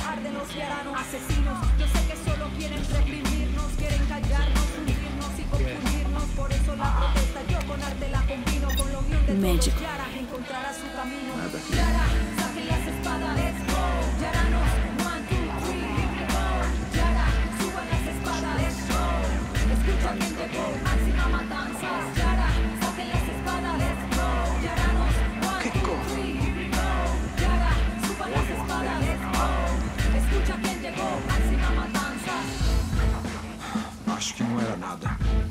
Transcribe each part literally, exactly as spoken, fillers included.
arden los ciudadanos asesinos. Yo sé que solo quieren reprimirnos, quieren callarnos, hundirnos y confundirnos. Por eso la protesta yo con arte la combino con lo mío de todos. Yara encontrará su camino. Yara, saquen las espadas, let's go. Yaranos, one, two, three, here we go. Yara, suban las espadas, let's go. Escucha quien llegó, máxima matanzas. Yara, saquen las espadas, let's go. Yaranos, one, two, three, here we go. Yara, suban las espadas, let's go. Escucha quien llegó, máxima matanzas. Acho que não era nada.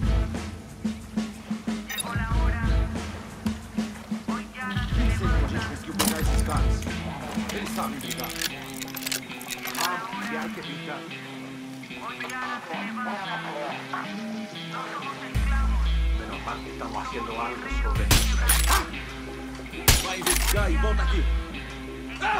Nem sei como a gente conseguiu pegar esses caras. Eles sabem brincar. Ah, e hay que brincar. Menos mal que estamos haciendo algo sobre esto. Vai investigar e volta aqui. Ah!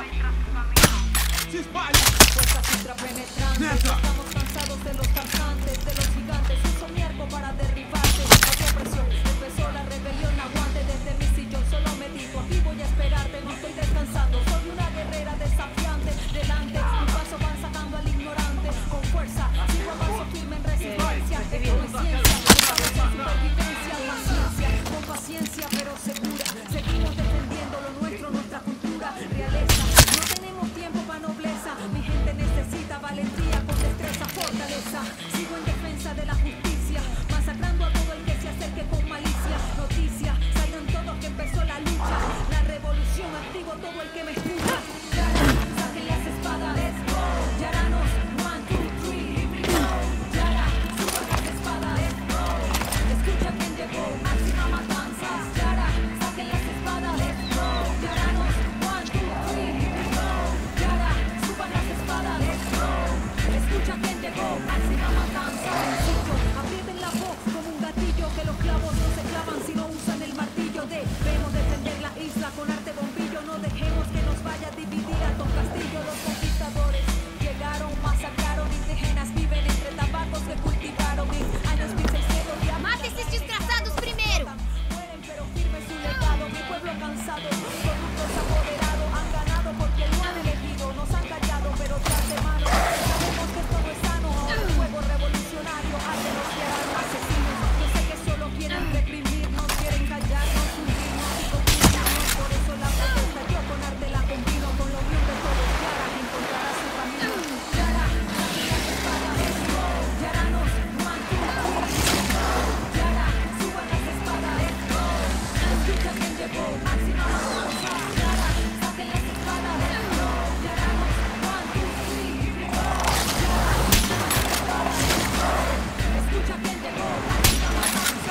¡Se espalha! Fuerzas intrapenetrantes, estamos cansados de los cantantes, de los gigantes, uso mi arco para derribarte. Bajo presión, empezó la rebelión, aguante desde mi sillón, solo me digo, aquí voy a esperarte, no estoy descansando, soy una guerrera desafiante, delante, mi paso van sacando al ignorante, con fuerza, sigo avanzo firme en resistencia, esto no es ciencia, estamos en supervivencia, paciencia, con paciencia pero segura, seguimos defendiendo lo nuestro, nuestra cultura, realeza, no tenemos tiempo para nobleza, mi gente necesita valentía con destreza, fortaleza, sigo en defensa de la justicia, masacrando a todo el que se acerque con malicia, noticia, salgan todos que empezó la lucha, la revolución, activo todo el que me escucha, Yara, saquen las espadas, let's go, Yaranos, one, two, three, here we go, Yara, suban las espadas, let's go, escucha quien llegó, máxima matanzas, Yara, saquen las espadas, let's go, Yaranos, one, two, three, here we go, Yara, suban las espadas, let's go, escucha quien llegó, máxima matanza, sencillo, aprieten la voz como un gatillo, que los clavos no se clavan si no usan el martillo. Debemos defender la isla con arte bombillo, no dejemos que nos vaya a dividir a dos castillos. Los conquistadores llegaron, masacraron indígenas, viven entre tabacos que cultivaron en años mil seiscientos. Mate esses desgraçados primeiro! Mueren pero firme su legado, mi pueblo cansado, corruptos apoderados, han ganado porque lo han elegido, nos han callado pero de antemano sabemos que esto no es sano, ahora el fuego revolucionario arde los ciudadanos asesinos, yo sé que solo quieren reprimirnos, quieren callarnos, hundirnos y confundirnos, por eso la protesta yo con arte la combino con lo mío de todos, Yara encontrará su camino, Yara, saquen las espadas, let's go, Yaranos, one, two, three, Yara, suban las espadas, let's go, escucha quien llegó, máxima matanza, Yara, saquen las espadas, let's go, Yaranos, one, two, three, here we go, Yara, suban las espadas, let's go, escucha quien llegó, máxima matanza.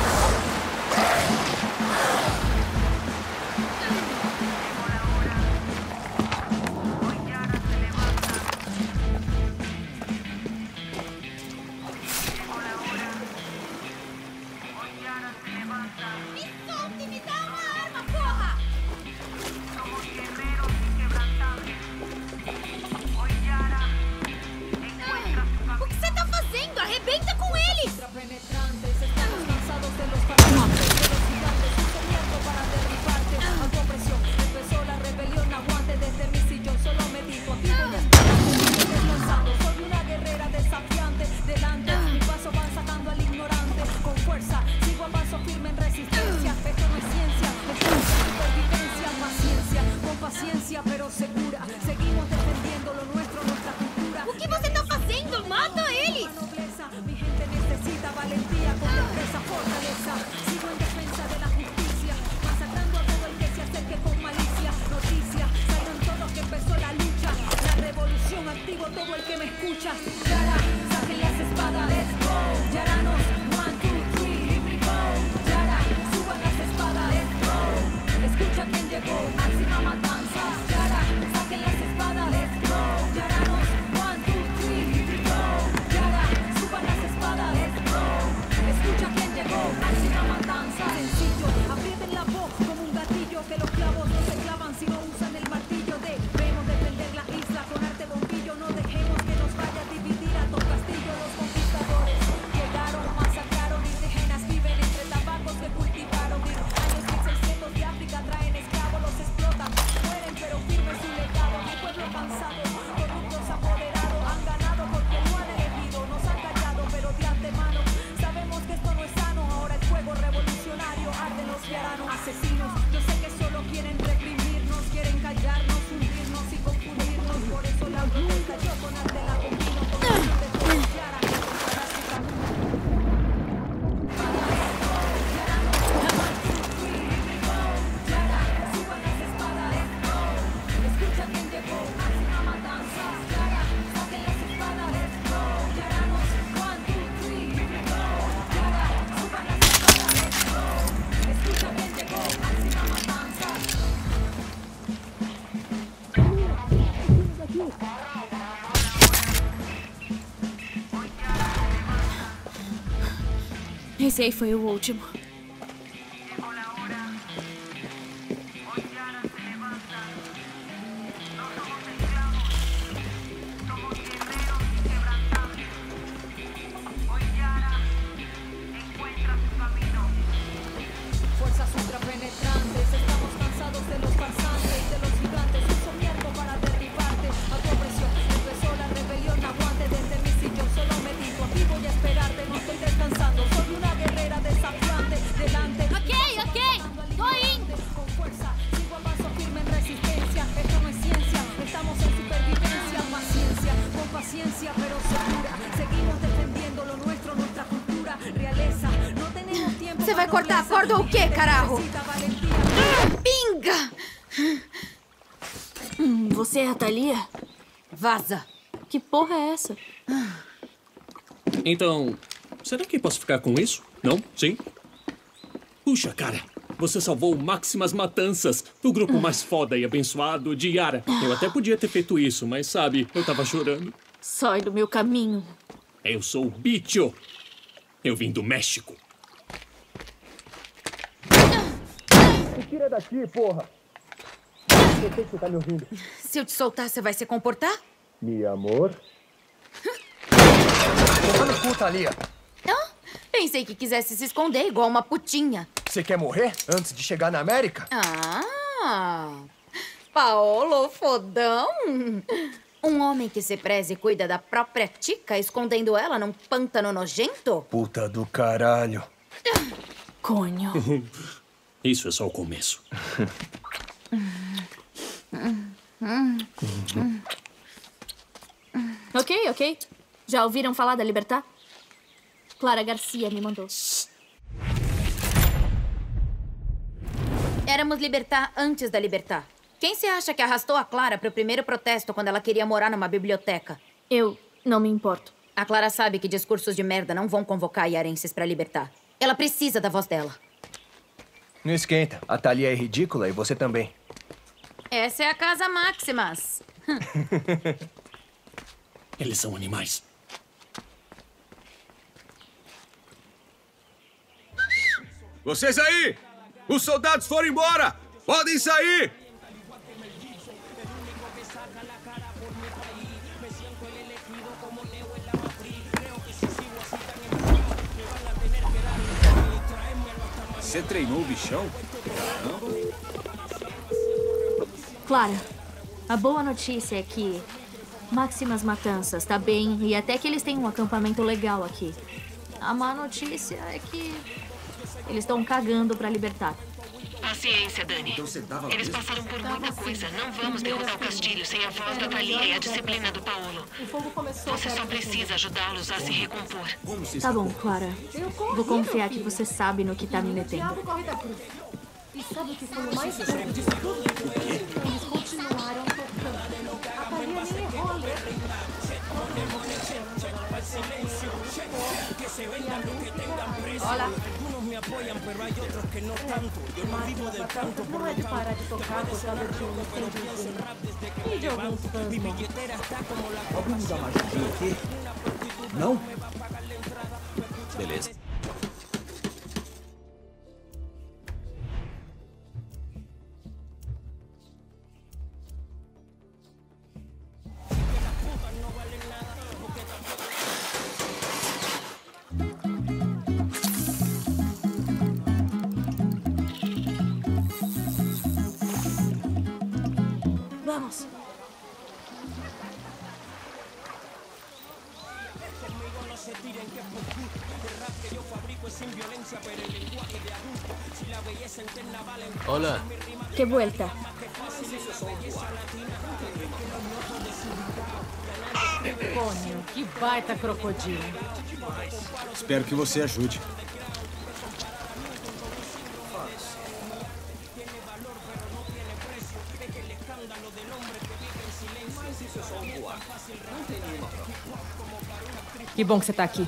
Me solte, me dá uma arma, porra! O que você tá fazendo? Arrebenta com eles! Penetrantes, estamos cansados de los farsantes, de los gigantes, uso mi arco para derribarte, hago presión, empezó la rebelión, aguante desde mi sillón, solo me digo, aquí voy a esperarte, no estoy descansando, soy una guerrera desafiante, delante, mi paso van sacando al ignorante, con fuerza, sigo a paso firme en resistencia, esto no es ciencia, esto es supervivencia, paciencia, con paciencia pero segura, seguimos defendiendo lo nuestro, nuestra cultura. O que você tá fazendo? Mata eles! Nobleza, mi gente necesita valentía con destreza, fortaleza. Sigo en defensa de la justicia, masacrando a todo el que se acerque con malicia. Noticia, salgan todos que empezó la lucha, la revolución, activo todo el que me escucha. Yara, saquen las espadas, let's go. Yaranos, one, two, three, here we go. Yara, suban las espadas, let's go. Escucha quien llegó, máxima matanza. Yara, saquen las espadas, let's go. Esse aí foi o último. Fuerzas ultrapenetrantes, estamos cansados de los farsantes, de los gigantes, uso mi arco para derribarte. A tu opresión empezó la rebelión, aguante desde mi sillón, solo medito, aquí voy a esperarte, no estoy descansando, soy una guerrera desafiante, delante. Ok, ok, tô indo. Con fuerza, sigo a paso firme en resistencia, esto no es ciencia, estamos en supervivencia, paciencia, con paciencia pero segura, seguimos defendiendo lo nuestro, nuestra cultura, realeza, no tenemos tiempo. Você vai cortar a corda ou o quê, carajo? Pinga! Hum, você é a Thalia? Vaza. Que porra é essa? Então, será que posso ficar com isso? Não? Sim? Puxa, cara, você salvou o Máximas Matanças, o grupo mais foda e abençoado de Yara. Eu até podia ter feito isso, mas sabe, eu tava chorando. Sai do meu caminho. Eu sou o Bicho. Eu vim do México. Me tira daqui, porra! Eu sei que você tá me ouvindo. Se eu te soltar, você vai se comportar? Mi amor? Toma no cu, Thalia. Ah, pensei que quisesse se esconder igual uma putinha. Você quer morrer antes de chegar na América? Ah, Paolo fodão. Um homem que se preze e cuida da própria tica, escondendo ela num pântano nojento? Puta do caralho. Conho. Isso é só o começo. Ok, ok. Já ouviram falar da Libertad? Clara Garcia me mandou. Éramos Libertad antes da Libertad. Quem você acha que arrastou a Clara pro primeiro protesto quando ela queria morar numa biblioteca? Eu não me importo. A Clara sabe que discursos de merda não vão convocar iarenses pra Libertad. Ela precisa da voz dela. Não esquenta. A Thalia é ridícula e você também. Essa é a Casa Máximas. Eles são animais. Vocês aí! Os soldados foram embora! Podem sair! Você treinou o bichão? Clara, a boa notícia é que Máximas Matanças tá bem e até que eles têm um acampamento legal aqui. A má notícia é que eles estão cagando pra Libertad. Paciência, Dani. Eles passaram por muita coisa. Não vamos derrotar o Castilho sem a voz da Thalia e a disciplina do Paolo. Você só precisa ajudá-los a se recompor. Tá bom, Clara. Vou confiar que você sabe no que tá me metendo. E sabe o que foi o mais louco disso tudo? Eles continuaram tocando. A Thalia nem errou a letra. Olha. Não é de parar de tocar por causa de um incêndiozinho. E de alguns fãs, não. Alguém me dá uma ajudinha aqui? Não? Beleza. Vamos. Hola. Que vuelta. Conho, que baita crocodilo. Espero que você ajude. Que bom que você tá aqui.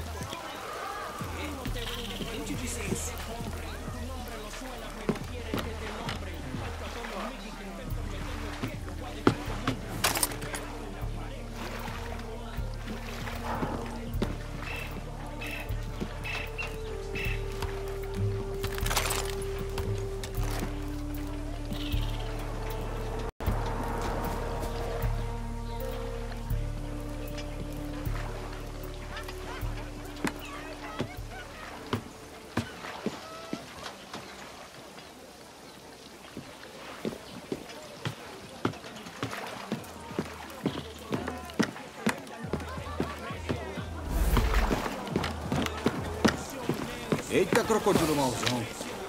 Eita, crocodilo mauzão.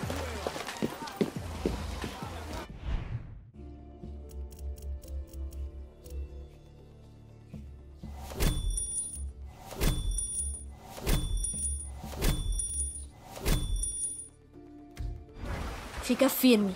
Fica firme.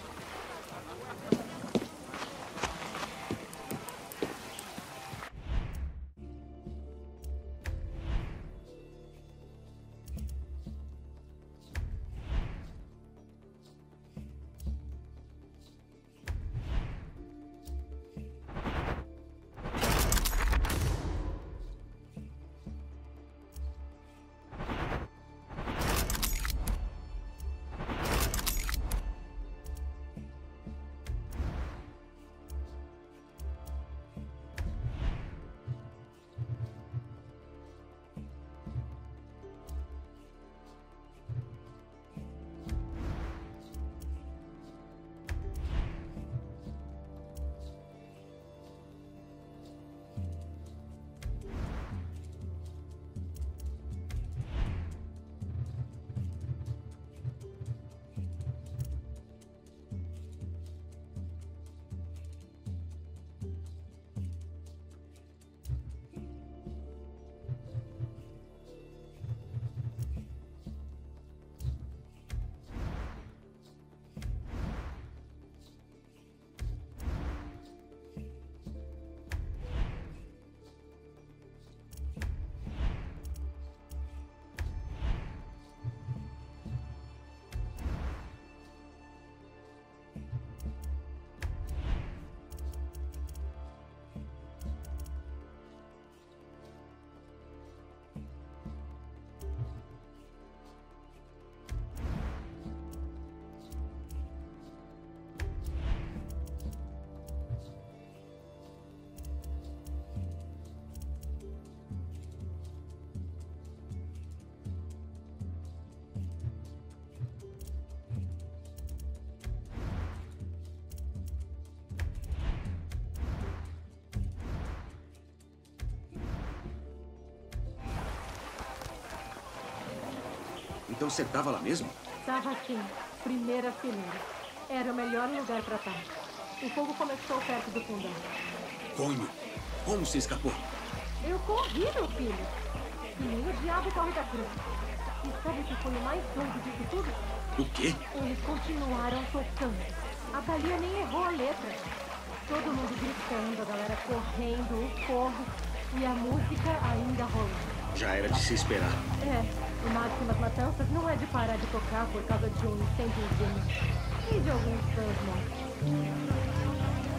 Então você tava lá mesmo? Tava aqui, primeira fileira. Era o melhor lugar pra estar. O fogo começou perto do fundão. Conho, como você escapou? Eu corri, meu filho. E nem o diabo corre da cruz. E sabe o que foi o mais doido disso tudo? O quê? Eles continuaram tocando. A Thalia nem errou a letra. Todo mundo gritando, a galera correndo, o fogo. E a música ainda rolando. Já era de se esperar. É. O Máximas Matanças não é de parar de tocar por causa de um incêndiozinho e de alguns fãs mortos.